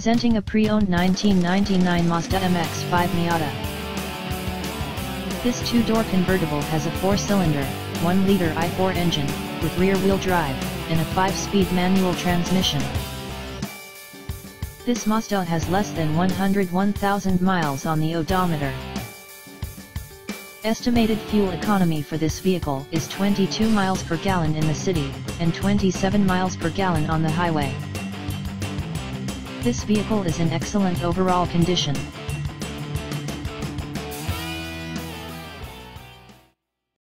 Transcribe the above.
Presenting a pre-owned 1999 Mazda MX-5 Miata. This two-door convertible has a 4-cylinder, 1-liter i4 engine, with rear-wheel drive, and a 5-speed manual transmission. This Mazda has less than 101,000 miles on the odometer. Estimated fuel economy for this vehicle is 22 miles per gallon in the city, and 27 miles per gallon on the highway. This vehicle is in excellent overall condition.